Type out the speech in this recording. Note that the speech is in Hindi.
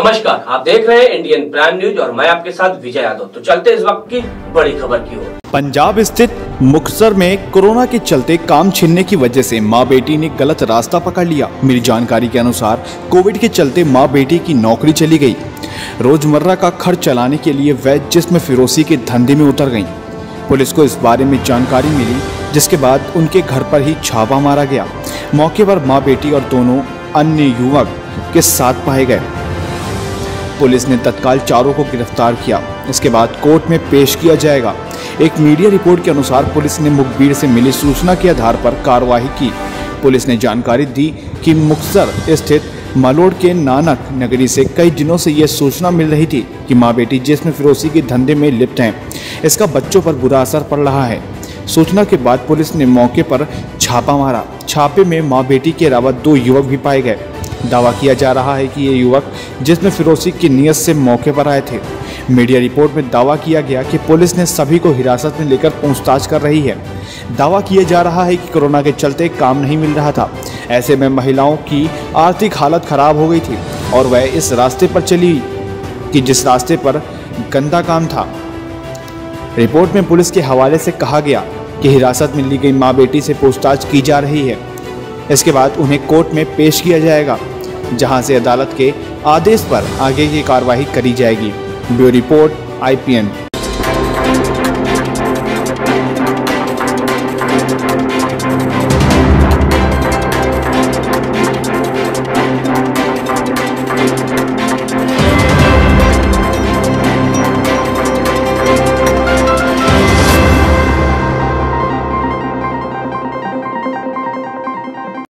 नमस्कार, आप देख रहे हैं इंडियन प्राइम न्यूज और मैं आपके साथ विजय यादव। तो चलते इस वक्त की बड़ी खबर की ओर। पंजाब स्थित मुक्तसर में कोरोना के चलते काम छिनने की वजह से मां बेटी ने गलत रास्ता पकड़ लिया। मिली जानकारी के अनुसार कोविड के चलते मां बेटी की नौकरी चली गई। रोजमर्रा का खर्च चलाने के लिए वह जिस्म फिरोशी के धंधे में उतर गईं। पुलिस को इस बारे में जानकारी मिली, जिसके बाद उनके घर पर ही छापा मारा गया। मौके पर मां बेटी और दोनों अन्य युवक के साथ पाए गए। पुलिस ने तत्काल चारों को गिरफ्तार किया। इसके बाद कोर्ट में पेश किया जाएगा। एक मीडिया रिपोर्ट के अनुसार पुलिस ने मुखबिर से मिली सूचना के आधार पर कार्रवाई की। पुलिस ने जानकारी दी कि मुक्तसर स्थित मलोड के नानक नगरी से कई दिनों से यह सूचना मिल रही थी कि मां बेटी जिस्म फिरोशी के धंधे में लिप्त हैं। इसका बच्चों पर बुरा असर पड़ रहा है। सूचना के बाद पुलिस ने मौके पर छापा मारा। छापे में मां बेटी के अलावा 2 युवक भी पाए गए। दावा किया जा रहा है कि ये युवक जिस्म फिरोशी की नीयत से मौके पर आए थे। मीडिया रिपोर्ट में दावा किया गया कि पुलिस ने सभी को हिरासत में लेकर पूछताछ कर रही है। दावा किया जा रहा है कि कोरोना के चलते काम नहीं मिल रहा था। ऐसे में महिलाओं की आर्थिक हालत खराब हो गई थी और वह इस रास्ते पर चली कि जिस रास्ते पर गंदा काम था। रिपोर्ट में पुलिस के हवाले से कहा गया कि हिरासत में ली गई मां बेटी से पूछताछ की जा रही है। इसके बाद उन्हें कोर्ट में पेश किया जाएगा, जहां से अदालत के आदेश पर आगे की कार्रवाई करी जाएगी। Bureau report IPN।